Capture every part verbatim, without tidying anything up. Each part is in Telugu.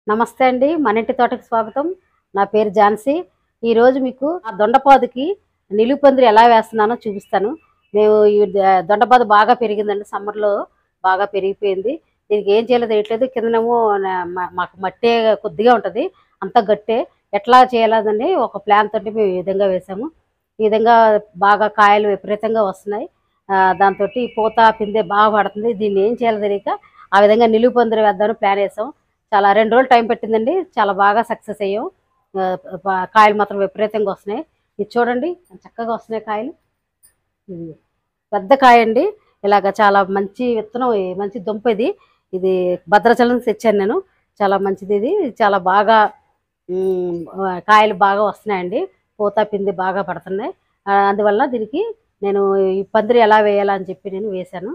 నమస్తే అండి. మన ఇంటి తోటకి స్వాగతం. నా పేరు ఝాన్సీ. ఈరోజు మీకు ఆ దొండపాదుకి నిలువుపందిరి ఎలా వేస్తున్నానో చూపిస్తాను. మేము ఈ ద దొండపాదు బాగా పెరిగిందండి. సమ్మర్‌లో బాగా పెరిగిపోయింది. దీనికి ఏం చేయాలో తెలియట్లేదు. కిందనేమో న మ మాకు మట్టే కొద్దిగా ఉంటది. అంతా గట్టే. ఎట్లా చేయాలని ఒక ప్లాన్ తోటి మేము ఈ విధంగా వేసాము. ఈ విధంగా బాగా కాయలు విపరీతంగా వస్తున్నాయి. ఆహ్, దాంతోటి పూత, పిందె బాగా పడుతుంది. దీన్ని ఏం చేయాలో తెలియక ఆ విధంగా నిలువుపందిరి వేద్దామని ప్లాన్ ఏసాం. చాలా రెండు రోజులు టైం పట్టిందండి. చాలా బాగా సక్సెస్ అయ్యాం. ఆహ్, ప కాయలు మాత్రం విపరీతంగా వస్తున్నాయి. ఇది చూడండి ఎంత చక్కగా వస్తున్నాయి కాయలు. ఇది పెద్ద కాయండి. ఇలాగ చాలా మంచి విత్తనం, ఈ మంచి దుంప ఇది. ఇది భద్రాచలం నుంచి తెచ్చాను నేను. చాలా మంచిది ఇది. చాలా బాగా హ్మ్. ఆహ్, కాయలు బాగా వస్తున్నాయండి. పూత, పిండి బాగా పడుతున్నాయి. ఆహ్, అందువల్ల దీనికి నేను ఈ పందిరి ఎలా వేయాలా అని చెప్పి నేను వేశాను.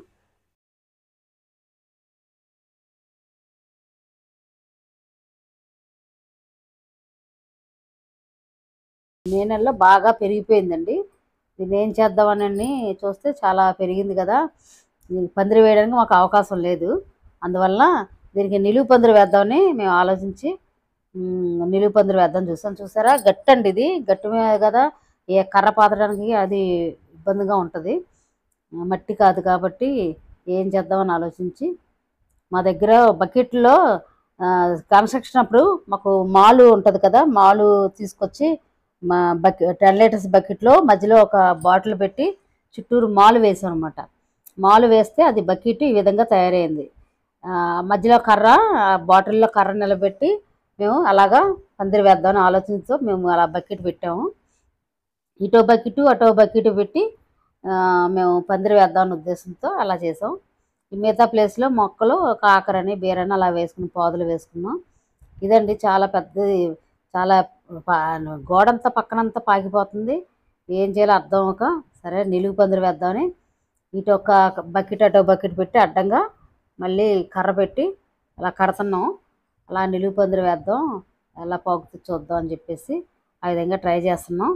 మే నెలలో బాగా పెరిగిపోయిందండి. దీన్నేం చేద్దామనని చూస్తే చాలా పెరిగింది గదా! దీనికి పందిరి వేయడానికి మాకు అవకాశం లేదు. అందువలన దీనికి నిలువు పందిరి వేద్దామని మేము ఆలోచించి హ్మ్. నిలువు పందిరి వేద్దామని చూసాం. చూసారా గట్టండి ఇది. గట్టు మీద గదా! ఏ కర్ర పాతడానికి అది ఇబ్బందిగా ఉంటది. మట్టి కాదు కాబట్టి ఏం చేద్దామని ఆలోచించి మా దగ్గర బకెట్‌లో ఆహ్, కన్‌స్ట్రక్షన్ అప్పుడు మాకు మాలు ఉంటది కదా! మాలు తీసుకొచ్చి మా బకె పది లీటర్స్ బకెట్‌లో మధ్యలో ఒక బాటిల్ పెట్టి చుట్టూరు మాలు వేసామనమాట. మాలు వేస్తే అది బకెట్ ఈ విధంగా తయారయింది. ఆహ్, మధ్యలో కర్ర, ఆ బాటిల్‌లో కర్ర నిలబెట్టి మేము అలాగా పందిరి వేద్దామని ఆలోచనతో మేము అలా బకెట్ పెట్టాము. ఇటో బకెటు, అటో బకెటు పెట్టి ఆహ్, మేము పందిరి వేద్దామన్న ఉద్దేశంతో అలా చేసాం. ఈ మిగతా ప్లేస్‌లో మొక్కలు కాకరని, బీరని అలా వేసుకుని పాదులు వేసుకున్నాం. ఇదండి చాలా పెద్దది. చాలా పా గోడంతా పక్కనంతా పాకిపోతుంది. ఏం చేయాలో అర్థం అవ్వక సరే నిలువు పందిరి వేద్దామని ఇటొక బకెట్, అటో బకెట్ పెట్టి అడ్డంగా మళ్ళీ కర్ర పెట్టి అలా కడతన్నాం. అలా నిలువు పందిరి వేద్దాం, ఎలా పాకుతుందో చూద్దాం అని చెప్పేసి ఆ విధంగా ట్రై చేస్తున్నాం.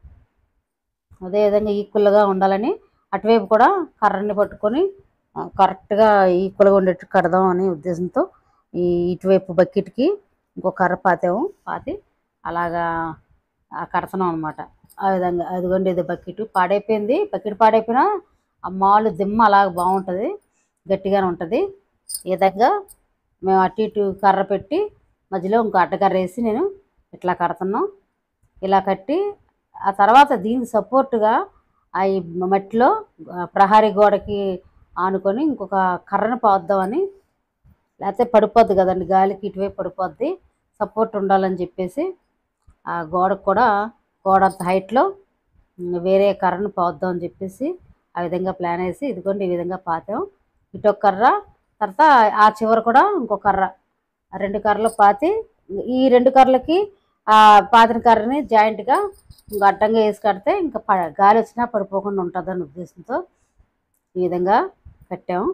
అదే విధంగా ఈక్వల్‌గా ఉండాలని అటువైపు కూడా కర్రని పట్టుకొని ఆహ్, కరెక్ట్‌గా ఈక్వల్‌గా ఉండేట్టు కడదాం అనే ఉద్దేశంతో ఈ ఇటువైపు బకెట్‌కి ఇంకో కర్ర పాతాము. పాతి అలాగా ఆహ్, కడతన్నాం అనమాట. ఆ విధంగా అదిగోండి ఇది బకెటు పాడైపోయింది. బకెట్ పాడైపోయినా ఆ మాలు దిమ్మ అలాగ బావుంటది. గట్టిగానే ఉంటది. ఈ విధంగా మేము అటు ఇటు కర్ర పెట్టి మధ్యలో ఇంకో అడ్డకర్రేసి నేను ఇట్లా కడతన్నాం. ఇలా కట్టి ఆ తర్వాత దీనికి సపోర్ట్‌గా ఆ ఈ మట్టిలో ఆహ్, ప్రహరీ గోడకి ఆనుకొని ఇంకొక కర్రను పాతుదామని, లేతే పడిపోద్ది గదండీ! గాలికి ఇటువైపు పడిపోద్ది. సపోర్ట్ ఉండాలని జెప్పేసి ఆ గోడకు కూడా గోడంత హైట్‌లో హ్మ్. వేరే కర్రను పాతుదాం అని జెప్పేసి ఆ విధంగా ప్లానేసి ఇదిగోండి ఈ విధంగా పాతాం. ఇటొక కర్ర, తర్వాత ఆ చివర కూడా ఇంకో కర్ర. ఆ రెండు కర్రలు పాతి ఈ రెండు కర్రలకి ఆహ్, పాతిన కర్రని జాయింట్‌గా ఇంక అడ్డంగా ఏసి కడితే ఇంక ప గాలొచ్చినా పడిపోకుండా ఉంటదని ఉద్దేశంతో ఈ విధంగా కట్టాము.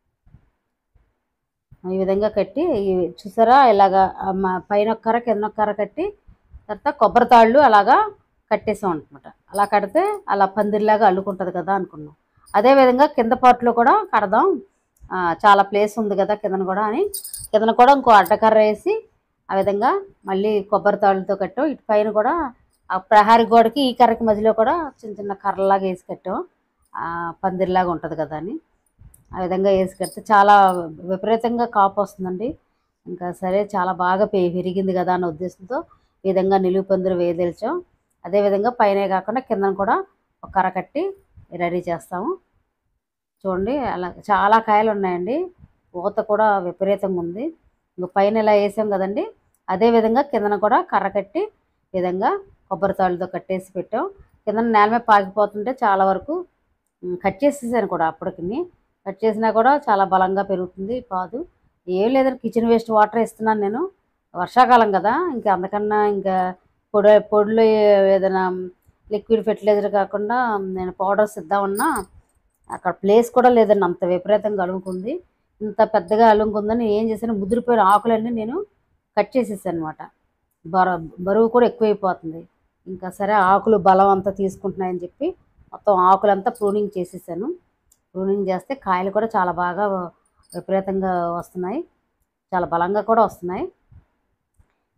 ఈ విధంగా కట్టి ఈ చూసారా ఇలాగా ఆహ్, మ పైన ఒక కర్ర, కింద ఒక కర్ర కట్టి తర్వాత కొబ్బరి తాళ్ళు అలాగా కట్టేసాం అనమాట. అలా కడితే అలా పందిరిలాగా అల్లుకుంటది కదా అనుకున్నాం. అదే విధంగా కింద పార్ట్‌లో కూడా కడదాం. ఆహ్, చాలా ప్లేస్ ఉంది కదా కిందన కూడా అని కిందన కూడా ఇంకో అడ్డకర్ర ఏసి ఆ విధంగా మళ్ళీ కొబ్బరి తాళ్ళతో కట్టాం. ఇటు పైన కూడా ఆ ప్రహరీ గోడకి ఈ కర్రకి మధ్యలో కూడా చిన్న చిన్న కర్రలాగా ఏసి కట్టాం. ఆహ్, పందిరిలాగా ఉంటది కదా అని. ఆ విధంగా ఏసి కడితే చాలా విపరీతంగా కాపొస్తుందండి. ఇంకా సరే చాలా బాగా పె పెరిగింది గదా అన్న ఉద్దేశంతో ఈ విధంగా నిలువు పందిరి వేయదలిచాం. అదే విధంగా పైనే కాకుండా కిందన కూడా ఒక కర్ర కట్టి రెడీ చేస్తాము. చూడండి అలా చాలా కాయలున్నాయండి. పూత కూడా విపరీతంగా ఉంది. ఇంక పైన ఇలా ఏసాం గదండీ! అదే విధంగా కిందన కూడా కర్ర కట్టి ఈ విధంగా కొబ్బరి తాళ్ళతో కట్టేసి పెట్టాం. కిందన నేల మీద పాకిపోతుంటే చాలా వరకు హ్మ్. కట్ చేసేసాను కూడా అప్పటికిని. కట్ చేసినా కూడా చాలా బలంగా పెరుగుతుంది పాదు. ఏం లేదండి కిచెన్ వేస్ట్ వాటరే ఇస్తున్నాను నేను. వర్షాకాలం గదా! ఇంకా అంతకన్నా ఇంకా పొడి పొడులు ఏదైనా లిక్విడ్ ఫెర్టిలైజర్ కాకుండా నేను పౌడర్స్ ఇద్దామన్నా అక్కడ ప్లేస్ కూడా లేదండి. అంత విపరీతంగా అలుముకుంది. ఇంత పెద్దగా అలుముకుందని ఏం చేశాను ముదిరిపోయిన ఆకులన్నీ నేను కట్ చేసేసాననమాట. బర బరువు కూడా ఎక్కువైపోతుంది. ఇంకా సరే ఆకులు బలం అంతా తీసుకుంటున్నాయని చెప్పి మొత్తం ఆకులంతా ప్రూనింగ్ చేసేసాను. ప్రూనింగ్ చేస్తే కాయలు కూడా చాలా బాగా విపరీతంగా వస్తున్నాయి. చాలా బలంగా కూడా వస్తున్నాయి.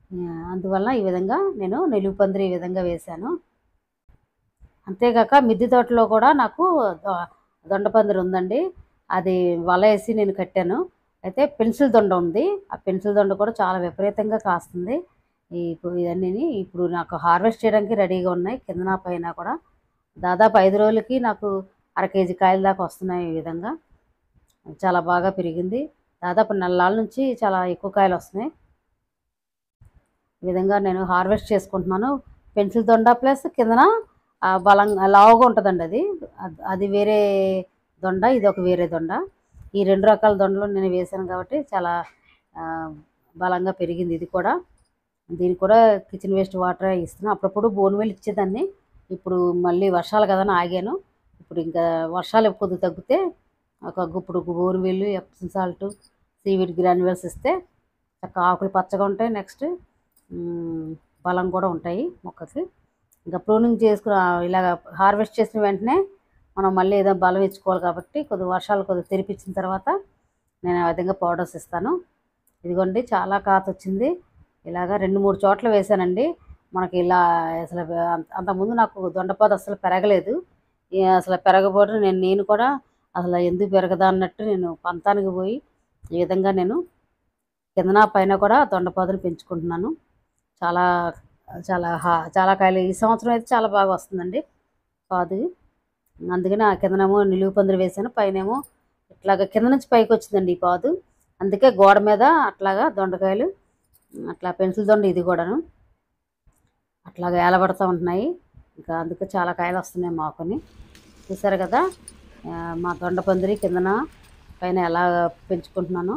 అందువల్ల ఈ విధంగా నేను నిలువు పందిరి ఈ విధంగా వేశాను. అంతేగాక మిద్దె తోటలో కూడా నాకు దొండ పందిరి ఉందండి. అది వల వేసి నేను కట్టాను. అయితే పెన్సిల్ దొండ ఉంది. ఆ పెన్సిల్ దొండ కూడా చాలా విపరీతంగా కాస్తుంది. ఇప్పుడు ఇవన్నీ ఇప్పుడు నాకు హార్వెస్ట్ చేయడానికి రెడీగా ఉన్నాయి. కిందన పైన కూడా దాదాపు ఐదు రోజులకి నాకు అర కేజీ కాయల దాకా వస్తున్నాయి. ఈ విధంగా చాలా బాగా పెరిగింది. దాదాపు నెలల నుంచి చాలా ఎక్కువ కాయలు వస్తున్నాయి. ఈ విధంగా నేను హార్వెస్ట్ చేసుకుంటున్నాను. పెన్సిల్ దొండ ప్లస్ కిందన బలంగా లావుగా ఉంటుందండి. అది అది వేరే దొండ, ఇది ఒక వేరే దొండ. ఈ రెండు రకాల దొండలు నేను వేసాను కాబట్టి చాలా బలంగా పెరిగింది. ఇది కూడా దీనికి కూడా కిచెన్ వేస్ట్ వాటర్ ఇస్తున్నాను. అప్పుడప్పుడు బోన్వెల్ ఇచ్చేదాన్ని. ఇప్పుడు మళ్ళీ వర్షాలు కదా అని ఆగాను. ఇప్పుడు ఇంకా వర్షాలు కొద్దిగా తగ్గితే ఒక గుప్పుడు బోన్వెల్, ఎప్సమ్ సాల్ట్, సీవీడ్ గ్రాన్యువల్స్ ఇస్తే చక్కగా ఆకులు పచ్చగా ఉంటాయి. నెక్స్ట్ బలం కూడా ఉంటాయి మొక్కకి. ఇంకా ప్రూనింగ్ చేసుకుని ఇలాగ హార్వెస్ట్ చేసిన వెంటనే మనం మళ్ళీ ఏదో బలం ఇచ్చుకోవాలి కాబట్టి కొద్దిగా వర్షాలు కొద్దిగా తెరిపించిన తర్వాత నేను ఆ విధంగా పౌడర్స్ ఇస్తాను. ఇదిగోండి చాలా కాత వచ్చింది. ఇలాగ రెండు మూడు చోట్ల వేసానండి. మనకి ఇలా అసలు అంతకుముందు నాకు దొండపాదు అసలు పెరగలేదు. అసలు పెరగబోతే నేను నేను కూడా అసలు ఎందుకు పెరగదా అన్నట్టు నేను పంతానికి పోయి ఈ విధంగా నేను కిందన పైన కూడా దొండపాదులు పెంచుకుంటున్నాను. చాలా చాలా చాలా కాయలు ఈ సంవత్సరం అయితే చాలా బాగా వస్తుందండి పాదు. అందుకని ఆ కిందనేమో నిలువు పందిరి వేసాను, పైనేమో ఇట్లాగా కింద నుంచి పైకి వచ్చిందండి ఈ పాదు. అందుకే గోడ మీద అట్లాగా దొండకాయలు అట్లా పెన్సిల్ దొండ ఇది కూడాను అట్లాగా ఏలబడుతూ ఉంటున్నాయి. ఇంకా అందుకే చాలా కాయలు వస్తున్నాయి మాకుని. చూసారు కదా మా దొండ పందిరి కిందన పైన ఎలా పెంచుకుంటున్నాను.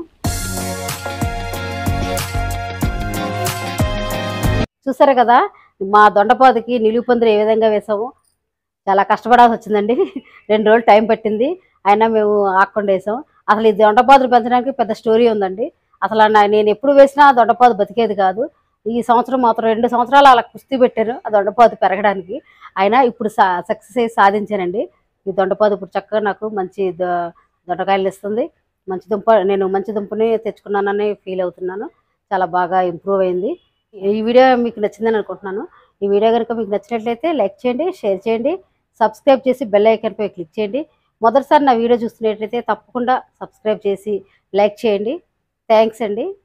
చూసారు కదా మా దొండపాదుకి నిలువు పందిరి ఏ విధంగా వేసాము. చాలా కష్టపడాల్సి వచ్చిందండి. రెండు రోజులు టైం పట్టింది. అయినా మేము ఆకుండా వేసాం. అసలు ఈ దొండపాదులు పెంచడానికి పెద్ద స్టోరీ ఉందండి. అసలు నేను ఎప్పుడు వేసినా ఆ దొండపాదు బతికేది కాదు. ఈ సంవత్సరం మాత్రం రెండు సంవత్సరాలు అలా కుస్తీ పెట్టారు ఆ దొండపాదు పెరగడానికి. అయినా ఇప్పుడు సా సక్సెస్ అయ్యి సాధించానండి. ఈ దొండపాదు ఇప్పుడు చక్కగా నాకు మంచి దొండకాయలు ఇస్తుంది. మంచి దుంప నేను మంచి దుంపని తెచ్చుకున్నానని ఫీల్ అవుతున్నాను. చాలా బాగా ఇంప్రూవ్ అయింది. ఈ వీడియో మీకు నచ్చిందని అనుకుంటున్నాను. ఈ వీడియో కనుక మీకు నచ్చినట్లయితే లైక్ చేయండి, షేర్ చేయండి, సబ్స్క్రైబ్ చేసి బెల్ ఐకాన్పై క్లిక్ చేయండి. మొదటిసారి నా వీడియో చూస్తున్నట్లయితే తప్పకుండా సబ్స్క్రైబ్ చేసి లైక్ చేయండి. థ్యాంక్స్ అండి.